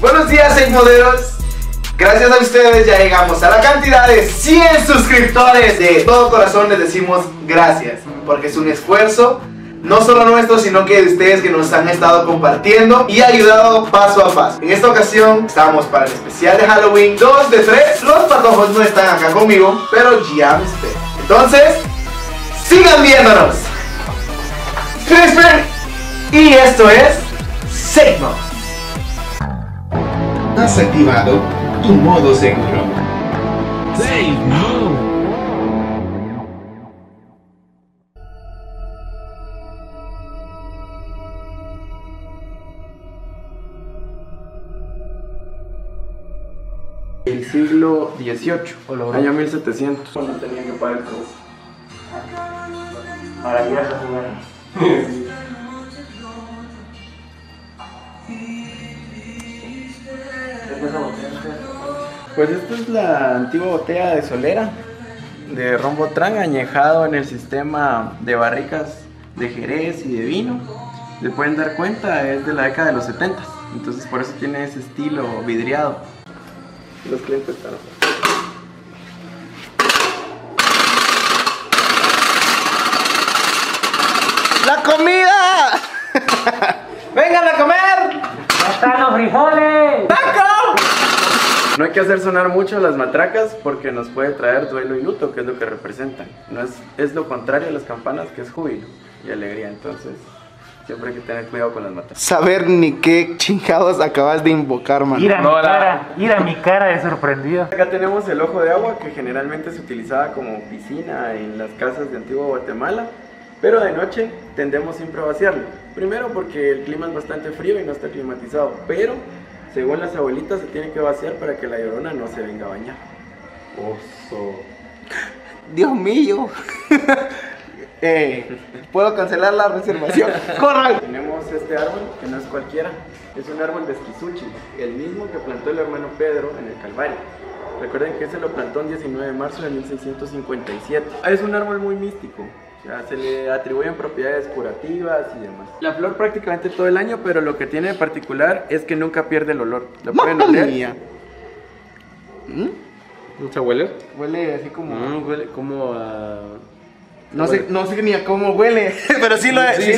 Buenos días, 6 modelos. Gracias a ustedes ya llegamos a la cantidad de 100 suscriptores. De todo corazón les decimos gracias, porque es un esfuerzo no solo nuestro, sino que de ustedes que nos han estado compartiendo y ayudado paso a paso. En esta ocasión estamos para el especial de Halloween 2 de 3. Los patojos no están acá conmigo, pero ya me esperan. Entonces, sigan viéndonos. Crispin, y esto es Sigma. Has activado tu modo seguro. Safe Mode. El siglo XVIII, año 1700, cuando tenían que pagar el trabajo. Maravilloso, señor. Pues esta es la antigua botella de solera de ron Botrán, añejado en el sistema de barricas de Jerez y de vino. Se pueden dar cuenta, es de la década de los 70, entonces por eso tiene ese estilo vidriado. Los clientes están. ¡La comida! ¡Vengan a comer! ¡Ya están los frijoles! No hay que hacer sonar mucho las matracas porque nos puede traer duelo y luto, que es lo que representan. No es lo contrario a las campanas, que es júbilo y alegría. Entonces, siempre hay que tener cuidado con las matracas. Saber ni qué chingados acabas de invocar, man. Ir a mi cara de sorprendido. Acá tenemos el ojo de agua, que generalmente se utilizaba como piscina en las casas de Antigua Guatemala, pero de noche tendemos siempre a vaciarlo. Primero porque el clima es bastante frío y no está climatizado, pero según las abuelitas se tiene que vaciar para que la llorona no se venga a bañar. Oso. Dios mío. Puedo cancelar la reservación. ¡Corran! Tenemos este árbol, que no es cualquiera, es un árbol de esquizúchil, el mismo que plantó el hermano Pedro en el Calvario. Recuerden que ese lo plantó el 19 de marzo de 1657. Es un árbol muy místico, o sea, se le atribuyen propiedades curativas y demás. La flor prácticamente todo el año, pero lo que tiene de particular es que nunca pierde el olor. ¿Lo pueden oler? ¿No se huele? Huele así como... Huele como a... No sé ni a cómo huele, pero sí lo Sí,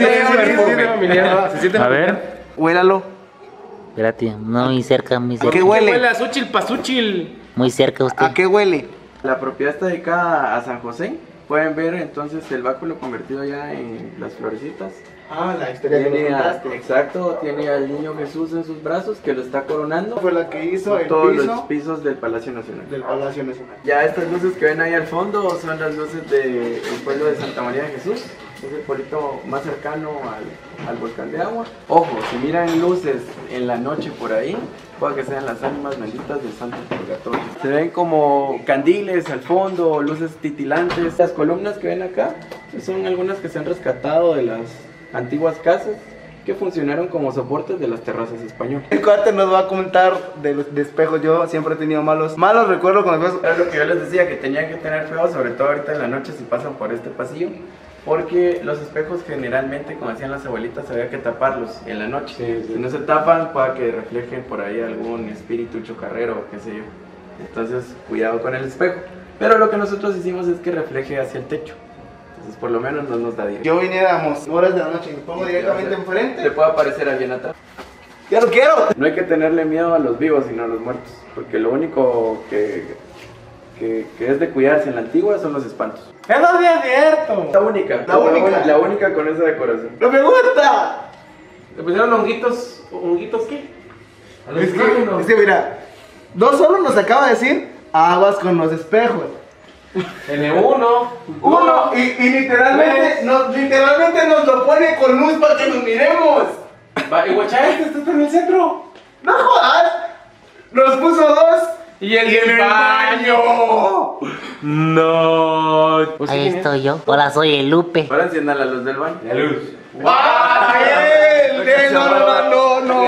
A ver. Huélalo. Espérate, no, muy cerca, muy ¿A cerca. qué huele? Huele a Xochitl Pazúchil. Muy cerca usted. ¿A qué huele? La propiedad está dedicada a San José. Pueden ver entonces el báculo convertido ya en las florecitas. Ah, la historia que nos contaste. Exacto, tiene al niño Jesús en sus brazos que lo está coronando. Fue la que hizo el todos piso los pisos del Palacio Nacional. del Palacio Nacional. Ya estas luces que ven ahí al fondo son las luces del pueblo de Santa María de Jesús. Es el pueblito más cercano al volcán de agua. Ojo, si miran luces en la noche por ahí, puede que sean las ánimas benditas del Santo Purgatorio. Se ven como candiles al fondo, luces titilantes. Las columnas que ven acá son algunas que se han rescatado de las antiguas casas que funcionaron como soportes de las terrazas españolas. El cuate nos va a contar de los espejos. Yo siempre he tenido malos recuerdos con los espejos. Era lo que yo les decía, que tenían que tener cuidado, sobre todo ahorita en la noche si pasan por este pasillo, porque los espejos generalmente, como decían las abuelitas, había que taparlos en la noche. Si no se tapan, puede que reflejen por ahí algún espíritu chocarrero o qué sé yo. Entonces, cuidado con el espejo. Pero lo que nosotros hicimos es que refleje hacia el techo. Entonces, por lo menos no nos da directo. Yo viniéramos horas de la noche y me pongo directamente enfrente. Le puede aparecer alguien atrás. ¡Ya lo quiero! No hay que tenerle miedo a los vivos, sino a los muertos. Porque lo único que es de cuidarse en la antigua son los espantos. ¡Eso sí es cierto! La única con esa decoración. ¡No me gusta! ¿Le pusieron honguitos? ¿Honguitos qué? A los Es imágenes. que mira, no solo nos acaba de decir aguas con los espejos. N1. Uno, y literalmente nos lo pone con luz para que nos miremos. Va, y guachá, este está en el centro. ¡No jodas! Nos puso dos. Y el en el baño. No. Ahí estoy yo. Hola, soy el Lupe. Ahora enciendan la luz del baño. La luz. ¡Él! No.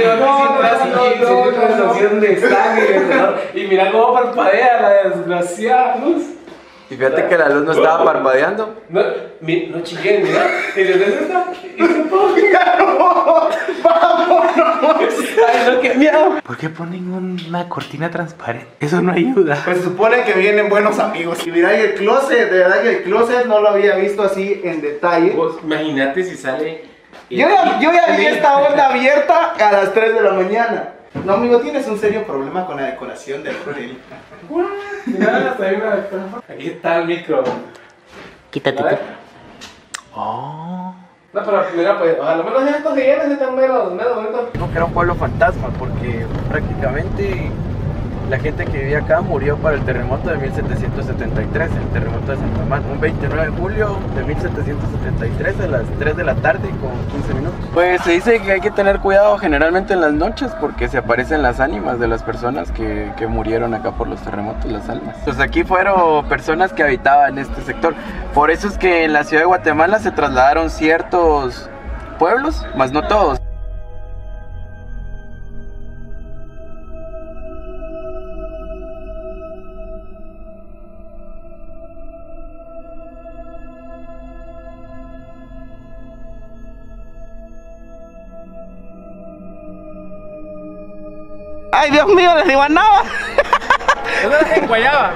Y mira cómo parpadea la desgraciada luz. Y fíjate que la luz no estaba parpadeando. No, no chillé, mira. Y desde esta. Y se ¡Vámonos! Pero qué miedo. ¿Por qué ponen una cortina transparente? Eso no ayuda. Pues se supone que vienen buenos amigos. Y mira, el closet, de verdad que el closet no lo había visto así en detalle. Vos, imagínate si sale. Yo ya vi esta onda abierta a las 3 de la mañana. No, amigo, tienes un serio problema con la decoración del hotel. Mira, hasta hay una. Aquí está el micro. Quítate A tú. ver. No, pero mira, pues, a lo menos estos silletes están menos bonitos. No, que era un pueblo fantasma porque prácticamente la gente que vivía acá murió para el terremoto de 1773, el terremoto de Santa Marta, un 29 de julio de 1773 a las 3 de la tarde con 15 minutos. Pues se dice que hay que tener cuidado generalmente en las noches porque se aparecen las ánimas de las personas que murieron acá por los terremotos, las almas. Pues aquí fueron personas que habitaban este sector. Por eso es que en la ciudad de Guatemala se trasladaron ciertos pueblos, más no todos. Ay, Dios mío, les digo nada. Eso es en Guayaba.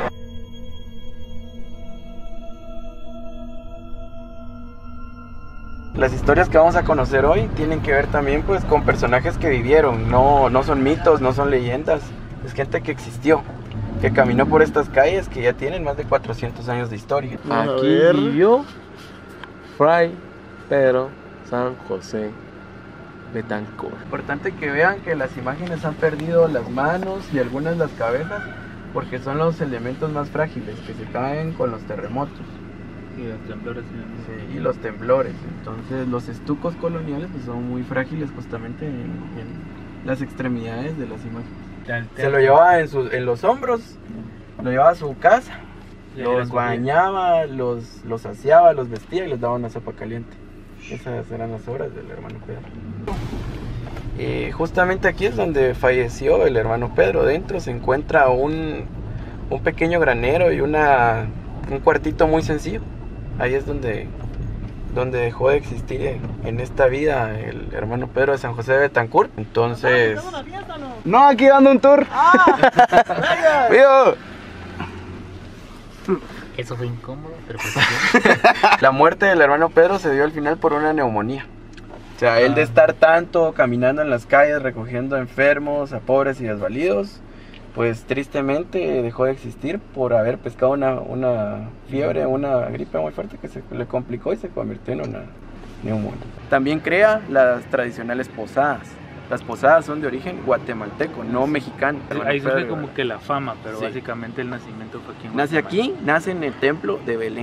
Las historias que vamos a conocer hoy tienen que ver también pues con personajes que vivieron, no son mitos, no son leyendas, es gente que existió, que caminó por estas calles que ya tienen más de 400 años de historia. Aquí vivió Fray Pedro San José Betancourt. Importante que vean que las imágenes han perdido las manos y algunas las cabezas porque son los elementos más frágiles que se caen con los terremotos. Y los temblores. Sí, y los temblores. Entonces los estucos coloniales pues, son muy frágiles justamente en las extremidades de las imágenes. Se lo llevaba en los hombros, lo llevaba a su casa, los bañaba, los aseaba, los vestía y les daba una sopa caliente. Esas eran las obras del hermano Pedro. Justamente aquí es donde falleció el hermano Pedro. Dentro se encuentra un pequeño granero y un cuartito muy sencillo. Ahí es donde dejó de existir en esta vida el hermano Pedro de San José de Betancourt. Entonces... No, aquí dando un tour. ¡Vivo! Eso fue incómodo, pero pues La muerte del hermano Pedro se dio al final por una neumonía. O sea, él de estar tanto caminando en las calles, recogiendo enfermos, a pobres y desvalidos, pues tristemente dejó de existir por haber pescado una fiebre, una gripe muy fuerte que se le complicó y se convirtió en una neumonía. También crea las tradicionales posadas. Las posadas son de origen guatemalteco, no mexicano. Ahí surge como que la fama, pero sí. Básicamente el nacimiento fue aquí en Nace Guatemala. aquí, nace en el templo de Belén.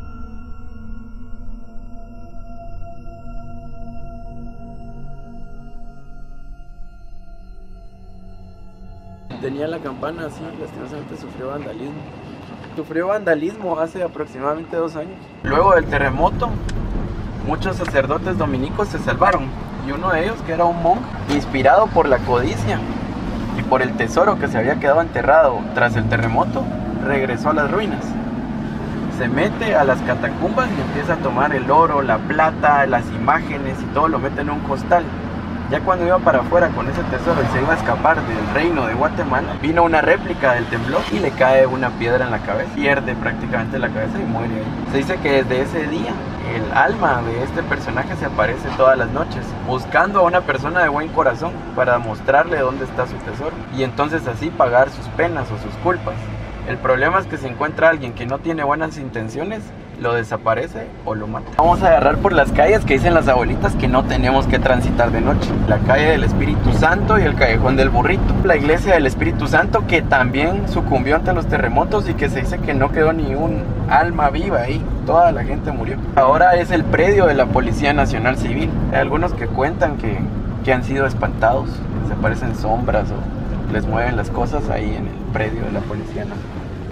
Tenía la campana así, lastimosamente sufrió vandalismo. Sufrió vandalismo hace aproximadamente 2 años. Luego del terremoto, muchos sacerdotes dominicos se salvaron. Y uno de ellos, que era un monje, inspirado por la codicia y por el tesoro que se había quedado enterrado tras el terremoto, regresó a las ruinas. Se mete a las catacumbas y empieza a tomar el oro, la plata, las imágenes y todo lo mete en un costal. Ya cuando iba para afuera con ese tesoro y se iba a escapar del reino de Guatemala, vino una réplica del temblor y le cae una piedra en la cabeza. Pierde prácticamente la cabeza y muere ahí. Se dice que desde ese día el alma de este personaje se aparece todas las noches buscando a una persona de buen corazón para mostrarle dónde está su tesoro y entonces así pagar sus penas o sus culpas. El problema es que si encuentra a alguien que no tiene buenas intenciones, lo desaparece o lo mata. Vamos a agarrar por las calles que dicen las abuelitas que no tenemos que transitar de noche. La calle del Espíritu Santo y el Callejón del Burrito. La iglesia del Espíritu Santo que también sucumbió ante los terremotos y que se dice que no quedó ni un alma viva ahí. Toda la gente murió. Ahora es el predio de la Policía Nacional Civil. Hay algunos que cuentan que han sido espantados. Se aparecen sombras o les mueven las cosas ahí en el predio de la Policía Nacional.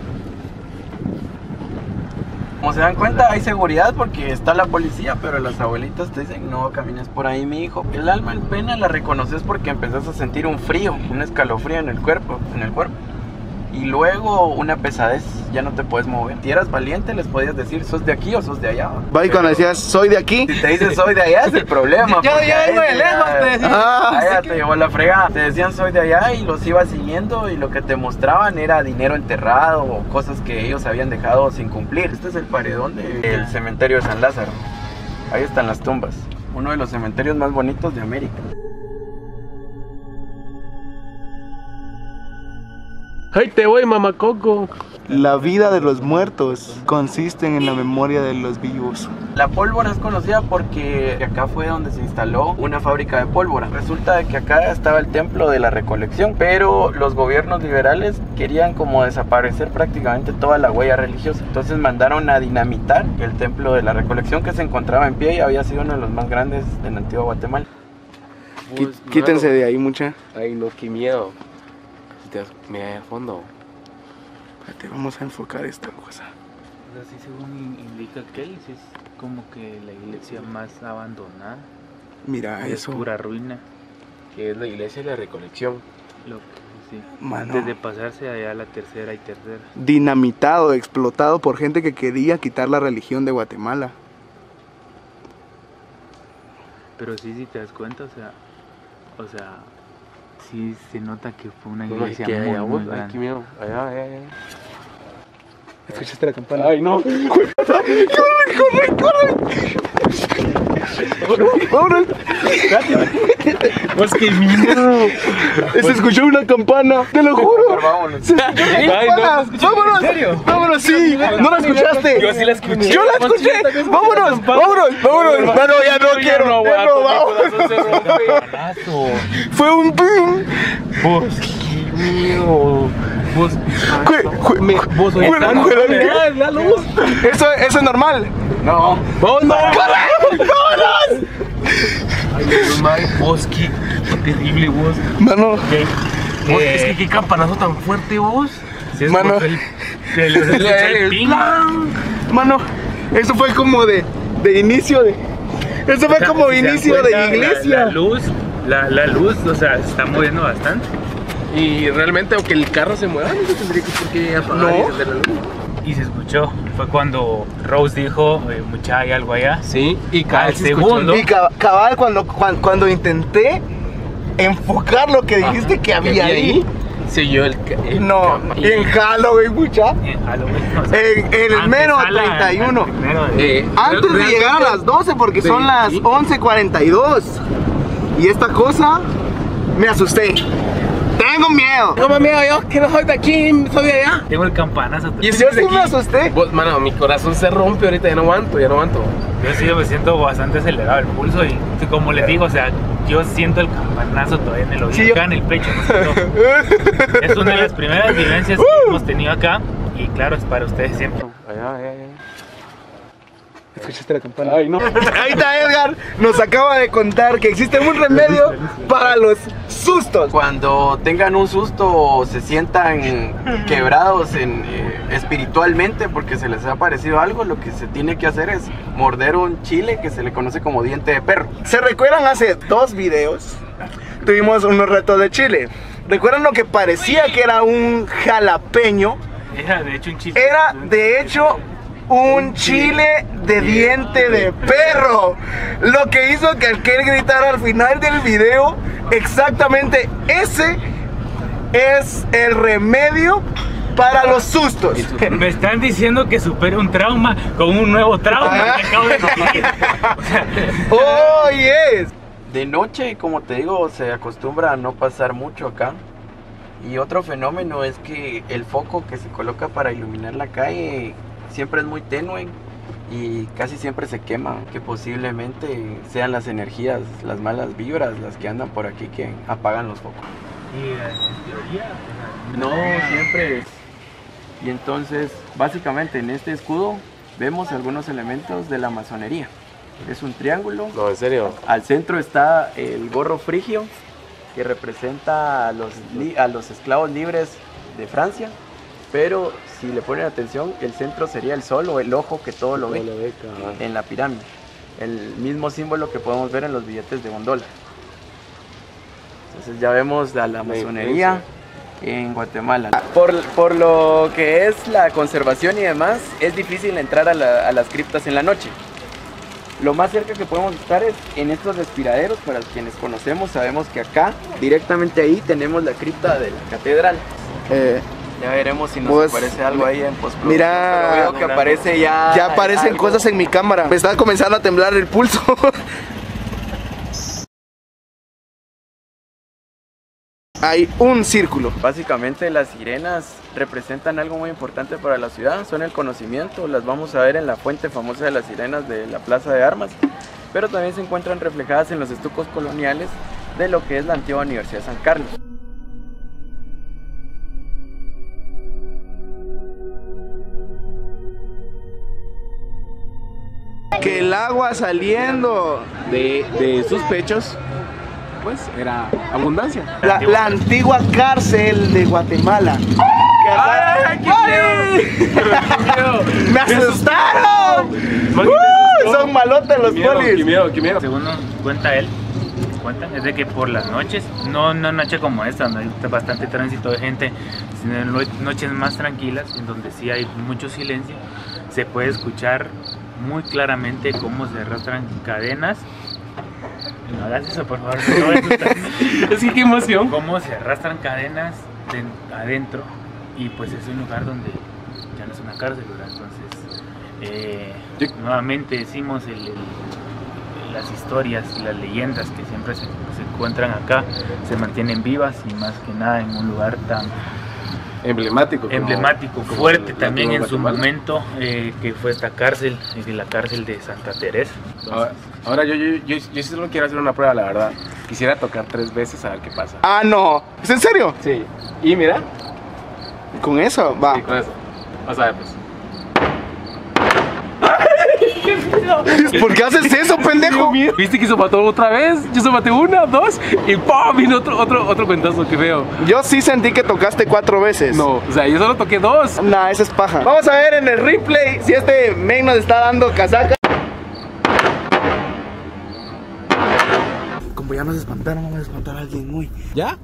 Como se dan cuenta, hay seguridad porque está la policía, pero las abuelitas te dicen, no camines por ahí, mi hijo. El alma en pena la reconoces porque empezás a sentir un frío, un escalofrío en el cuerpo. Y luego una pesadez, ya no te puedes mover. Si eras valiente, les podías decir, ¿sos de aquí o sos de allá? Va, y cuando decías, soy de aquí. Si te dicen soy de allá, es el problema. Ya vengo de lejos, te decían. Allá te llevó la fregada. Te decían soy de allá y los ibas siguiendo y lo que te mostraban era dinero enterrado o cosas que ellos habían dejado sin cumplir. Este es el paredón del cementerio de San Lázaro. Ahí están las tumbas. Uno de los cementerios más bonitos de América. ¡Ay, te voy, mamacoco! La vida de los muertos consiste en la memoria de los vivos. La pólvora es conocida porque acá fue donde se instaló una fábrica de pólvora. Resulta que acá estaba el templo de la Recolección, pero los gobiernos liberales querían como desaparecer prácticamente toda la huella religiosa. Entonces mandaron a dinamitar el templo de la Recolección, que se encontraba en pie y había sido uno de los más grandes de la antigua Guatemala. Quítense de ahí, mucha. Ay, no, qué miedo. Mira ahí al fondo. Espérate, vamos a enfocar esta cosa. O sea, sí, según indica Kelly, sí es como que la iglesia más abandonada. Mira Es eso. pura ruina. Que es la iglesia de la Recolección. Lo que sí. Mano. Antes de pasarse allá a la tercera y tercera. Dinamitado, explotado por gente que quería quitar la religión de Guatemala. Pero sí, si te das cuenta, o sea, sí se nota que fue una iglesia que muy, allá, muy ay, grande. qué miedo. Allá. ¿Escuchaste la campana? Ay, no. ¡Vámonos! Pues qué miedo. Se escuchó una campana, te lo juro. Vámonos. Se escuchó una Ay, campana. no, ¿se escuchó? ¡Vámonos! ¿En serio? ¡Vámonos, sí! ¿No la escuchaste? Yo sí la escuché. ¡Yo la escuché! ¡Vámonos! Mano, ya no quiero. Ya no, vamos. Fue un ping. Vos, qué miedo. Vos, vos la luz. Eso es normal. No. ¡Vámonos! Ay, vos, qué terrible vos. Mano, Vos, es que qué campanazo tan fuerte vos. mano, El ping. mano, eso fue como de inicio de. Eso fue como Si se dan inicio de cuenta, iglesia. La luz, o sea, se está moviendo bastante. Y realmente, aunque el carro se mueva, no se tendría que por qué apagar No. y encender la luz. Y se escuchó. Fue cuando Rose dijo, mucha, hay algo allá. Sí, y Al segundo. Y cabal, cuando intenté enfocar lo que dijiste que había ahí. se oyó el No, en Halloween, mucha. Halloween, o sea, En el antes mero a la- 31. al primero de- Antes de llegar a las 12, porque son Sí. las 11:42. Y esta cosa, me asusté. Tengo miedo. No mames, yo que no soy de aquí, soy de allá. Tengo el campanazo. Y Yo ese sí me asusté. Vos, mano, mi corazón se rompe ahorita, ya no aguanto. Yo sí me siento bastante acelerado el pulso y como les digo, o sea, yo siento el campanazo todavía en el oído, Sí, yo- acá en el pecho. ¿No? Es una de las primeras vivencias que hemos tenido acá y claro, es para ustedes siempre. Allá. ¿Escuchaste la campana? Ay, no. Ahí está Edgar, nos acaba de contar que existe un remedio para los sustos. Cuando tengan un susto o se sientan quebrados espiritualmente porque se les ha aparecido algo, lo que se tiene que hacer es morder un chile que se le conoce como diente de perro. ¿Se recuerdan hace 2 videos? Tuvimos unos retos de chile. ¿Recuerdan lo que parecía que era un jalapeño? Era de hecho un chiste. Era de hecho un chile de diente de perro. Lo que hizo que aquel gritara al final del video, exactamente ese es el remedio para los sustos. Me están diciendo que supere un trauma con un nuevo trauma que acabo de vivir. Oh, yes. De noche, como te digo, se acostumbra a no pasar mucho acá. Y otro fenómeno es que el foco que se coloca para iluminar la calle siempre es muy tenue y casi siempre se quema, que posiblemente sean las energías, las malas vibras, las que andan por aquí que apagan los focos. Y en teoría, No, siempre es. Y entonces, básicamente en este escudo vemos algunos elementos de la masonería. Es un triángulo. No, en serio. Al centro está el gorro frigio, que representa a los esclavos libres de Francia. Pero si le ponen atención, el centro sería el sol o el ojo que todo lo ve en la pirámide. El mismo símbolo que podemos ver en los billetes de $1. Entonces ya vemos a la masonería en Guatemala. Por lo que es la conservación y demás, es difícil entrar a las criptas en la noche. Lo más cerca que podemos estar es en estos respiraderos. Para quienes conocemos, sabemos que acá, directamente ahí, tenemos la cripta de la catedral. Ya veremos si nos aparece algo ahí en postproducción. Mira, pero veo que aparece ya aparecen algo. cosas en mi cámara. Me está comenzando a temblar el pulso. Hay un círculo. Básicamente las sirenas representan algo muy importante para la ciudad, son el conocimiento. Las vamos a ver en la fuente famosa de las sirenas de la Plaza de Armas, pero también se encuentran reflejadas en los estucos coloniales de lo que es la antigua Universidad de San Carlos. Que el agua saliendo De sus pechos, pues era abundancia. la antigua cárcel de Guatemala. ¡Ay, qué miedo! ¡Me asustaron! Son malotes los polis. ¡Qué miedo! Según nos cuenta él, es de que por las noches, no una noche como esta, donde hay bastante tránsito de gente, sino en noches más tranquilas, en donde sí hay mucho silencio, se puede escuchar muy claramente cómo se arrastran cadenas. No hagas eso, por favor. No me asustas. Es que qué emoción. Cómo se arrastran cadenas adentro, y pues es un lugar donde ya no es una cárcel, ¿verdad? Entonces, nuevamente decimos las historias, las leyendas que siempre se encuentran acá, se mantienen vivas, y más que nada en un lugar tan Emblemático, fuerte también en su momento, que fue esta cárcel, la cárcel de Santa Teresa. Ahora yo sí solo quiero hacer una prueba, la verdad. Quisiera tocar 3 veces a ver qué pasa. Ah, no. ¿Es en serio? Sí. Y mira. ¿Con eso? Va. Sí, con eso. Vas a ver, pues. ¿Por qué haces eso, pendejo? ¿Viste que se mató otra vez? Yo se maté 1, 2 y ¡pum! Vino otro cuentazo, que feo. Yo sí sentí que tocaste 4 veces. No, o sea, yo solo toqué 2. Nah, esa es paja. Vamos a ver en el replay si este men nos está dando casaca. Como ya nos espantaron, vamos a espantar a alguien muy. ¿Ya?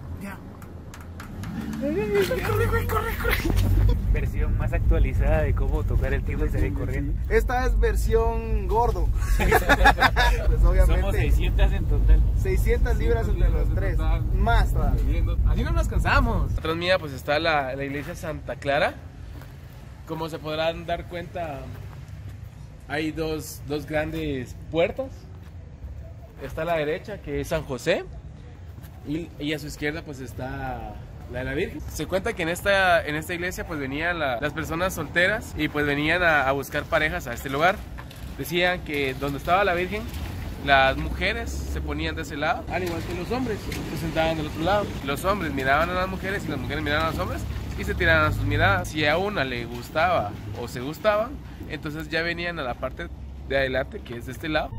Versión más actualizada de cómo tocar el timbre y salir corriendo. Esta es versión gordo. Pues obviamente. Somos 600 en total. 600 libras entre los 3. Más todavía. Así no nos cansamos. Atrás mía pues está la iglesia Santa Clara. Como se podrán dar cuenta, hay dos grandes puertas. Está a la derecha, que es San José, y a su izquierda pues está la de la Virgen. Se cuenta que en esta iglesia pues venían las personas solteras, y pues venían a buscar parejas a este lugar. Decían que donde estaba la Virgen, las mujeres se ponían de ese lado, al igual que los hombres se sentaban del otro lado. Los hombres miraban a las mujeres y las mujeres miraban a los hombres y se tiraban sus miradas. Si a una le gustaba o se gustaban, entonces ya venían a la parte de adelante, que es de este lado.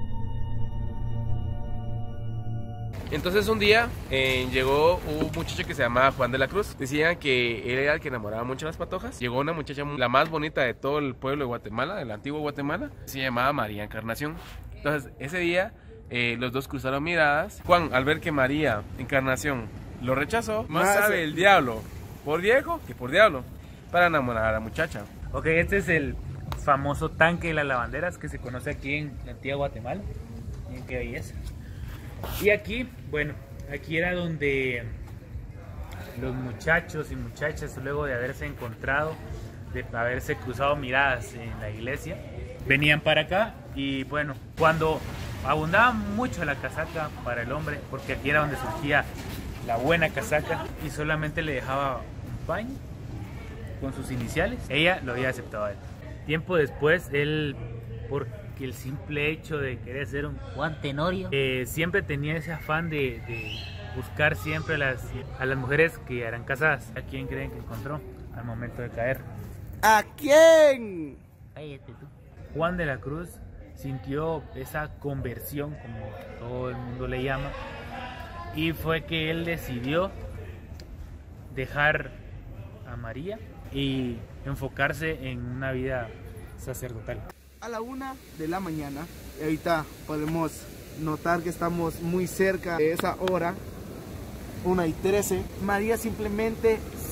Entonces un día llegó un muchacho que se llamaba Juan de la Cruz. Decían que él era el que enamoraba mucho a las patojas. Llegó una muchacha, la más bonita de todo el pueblo de Guatemala, del antiguo Guatemala. Se llamaba María Encarnación. Entonces ese día los dos cruzaron miradas. Juan, al ver que María Encarnación lo rechazó, más sabe el diablo por viejo que por diablo, para enamorar a la muchacha. Ok, este es el famoso tanque de las lavanderas que se conoce aquí en la antigua Guatemala. Miren qué belleza. Y aquí, bueno, aquí era donde los muchachos y muchachas, luego de haberse encontrado, de haberse cruzado miradas en la iglesia, venían para acá. Y bueno, cuando abundaba mucho la casaca para el hombre, porque aquí era donde surgía la buena casaca, y solamente le dejaba un paño con sus iniciales, ella lo había aceptado a él. Tiempo después, él, porque el simple hecho de querer ser un Juan Tenorio, siempre tenía ese afán de buscar siempre a las mujeres que eran casadas. ¿A quién creen que encontró al momento de caer? ¿A quién? Cállate tú. Juan de la Cruz sintió esa conversión, como todo el mundo le llama, y fue que él decidió dejar a María y enfocarse en una vida sacerdotal. A la 1 de la mañana, y ahorita podemos notar que estamos muy cerca de esa hora, 1:13, María simplemente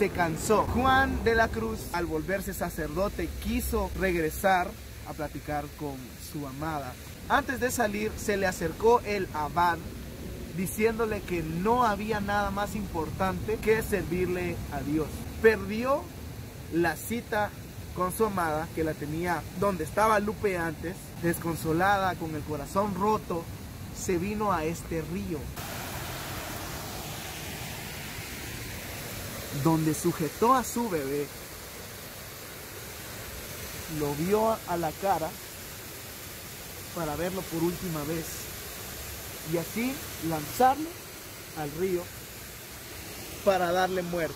se cansó. Juan de la Cruz, al volverse sacerdote, quiso regresar a platicar con su amada. Antes de salir, se le acercó el abad diciéndole que no había nada más importante que servirle a Dios. Perdió la cita con su amada, que la tenía donde estaba Lupe antes. Desconsolada, con el corazón roto, se vino a este río, donde sujetó a su bebé, lo vio a la cara para verlo por última vez y así lanzarlo al río para darle muerte.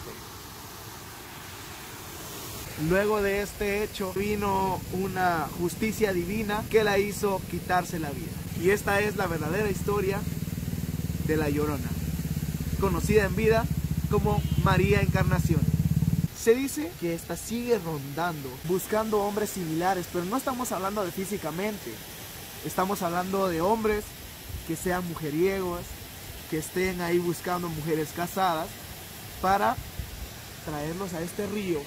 Luego de este hecho vino una justicia divina que la hizo quitarse la vida. Y esta es la verdadera historia de La Llorona, conocida en vida como María Encarnación. Se dice que esta sigue rondando, buscando hombres similares, pero no estamos hablando de físicamente. Estamos hablando de hombres que sean mujeriegos, que estén ahí buscando mujeres casadas para traerlos a este río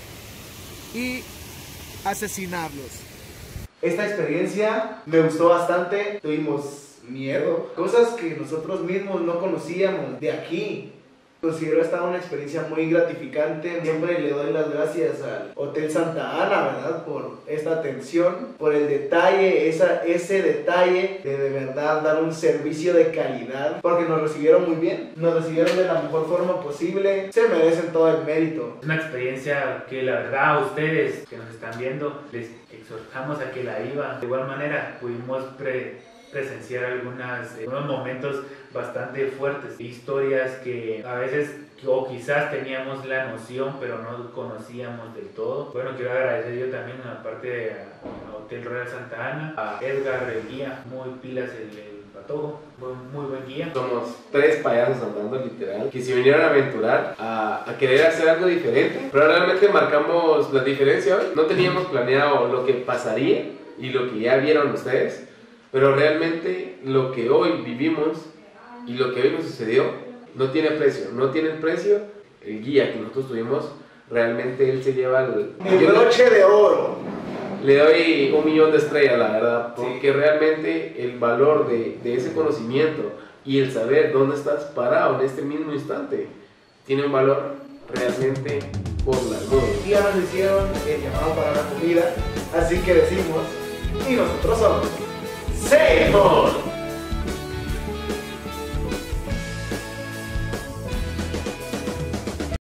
y asesinarlos. Esta experiencia me gustó bastante. Tuvimos miedo, cosas que nosotros mismos no conocíamos de aquí. Considero esta una experiencia muy gratificante. Siempre le doy las gracias al Hotel Santa Ana, ¿verdad? Por esta atención, por el detalle, ese detalle de verdad dar un servicio de calidad, porque nos recibieron muy bien, nos recibieron de la mejor forma posible, se merecen todo el mérito. Es una experiencia que la verdad a ustedes que nos están viendo les exhortamos a que la vivan. De igual manera pudimos presenciar algunos momentos bastante fuertes, historias que a veces o quizás teníamos la noción pero no conocíamos del todo. Bueno, quiero agradecer yo también a parte de Hotel Royal Santa Ana, a Edgar el guía, muy pilas el patojo, muy buen guía. Somos 3 payasos andando literal, que se vinieron a aventurar, a querer hacer algo diferente, pero realmente marcamos la diferencia hoy. No teníamos planeado lo que pasaría y lo que ya vieron ustedes, pero realmente lo que hoy vivimos y lo que hoy nos sucedió no tiene precio, no tiene precio. El guía que nosotros tuvimos, realmente él se lleva el broche de oro. Le doy 1 millón de estrellas, la verdad, porque realmente el valor de ese conocimiento y el saber dónde estás parado en este mismo instante tiene un valor realmente por las nubes. Ya nos hicieron el llamado para la comida, así que decimos, y nosotros somos Seymour.